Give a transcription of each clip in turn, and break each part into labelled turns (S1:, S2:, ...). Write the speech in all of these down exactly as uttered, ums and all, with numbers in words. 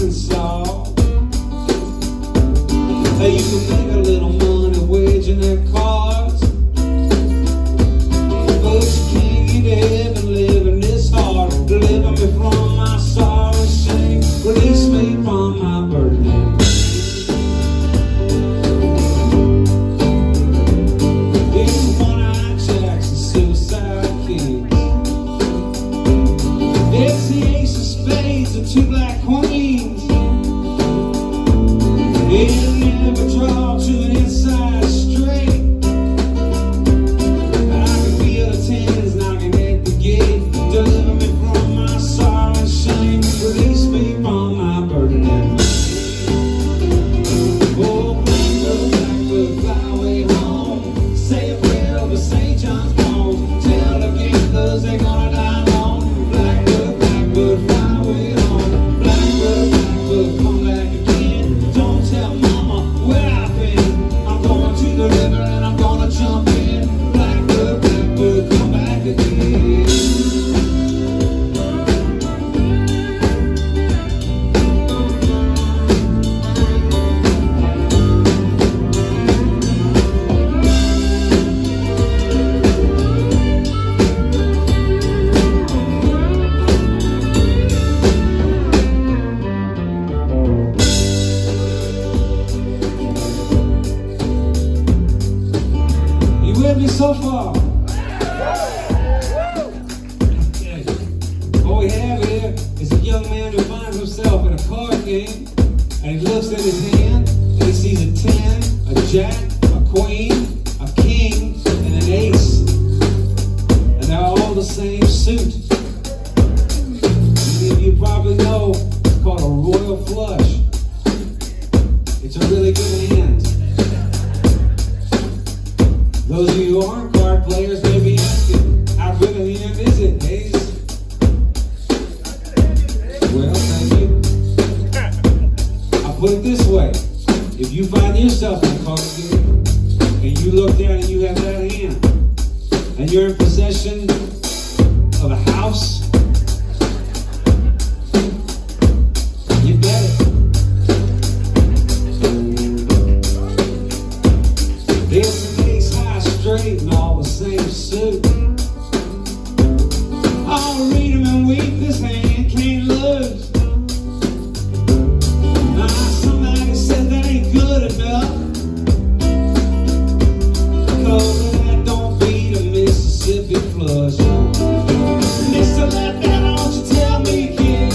S1: Arkansas. Hey, you can make a little money waging their cars, but you can't get heaven living this hard. Deliver me from my sorrow and shame, release me from my burden and pain. It's one-eyed jacks and suicide kings. It's the ace of spades and two black queens. It'll never draw to an inside straight. I can feel the tens knocking at the gate. Deliver me from my sorrow and shame, release me from my burden and pain. Oh, blackbird, blackbird, fly away home. Say a prayer over Saint John's bones. Tell the gamblers they're gonna die alone. Blackbird, blackbird, fly away home. Blackbird, blackbird, come back again. Don't tell mama where I've been. I'm going to the river and I'm gonna jump in. Blackbird, blackbird, come back again. You with me so far? What we have here is a young man who finds himself in a card game, and he looks at his hand and he sees a ten, a jack, a queen, a king, and an ace, and they're all the same suit. Many of you probably know it's called a royal flush. It's a really good hand. Those of you who aren't card players may be asking, how good a hand is it, Hayes? Well, thank you. I'll put it this way. If you find yourself in a card game, and you look down and you have that hand, and you're in possession of a house, you bet it. It's an ace high straight and all the same suit. I'll read him and weep, this hand can't lose. Now somebody said that ain't good enough, cause that don't beat a Mississippi flush. Mister Left Out, don't you tell me again,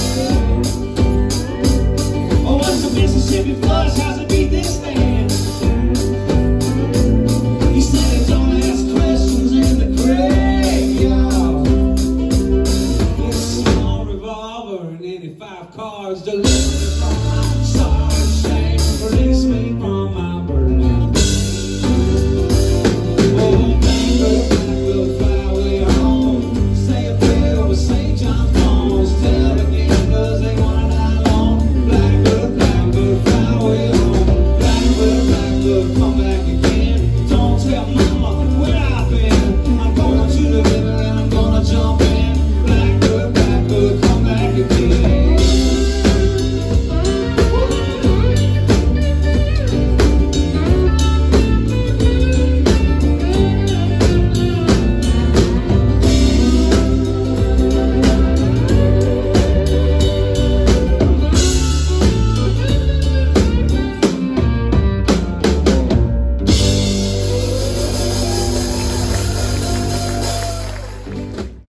S1: oh, what's a Mississippi flush? How's it beat this hand? You said it don't ask questions in the graveyard. It's a small revolver and eighty-five cards delivered from my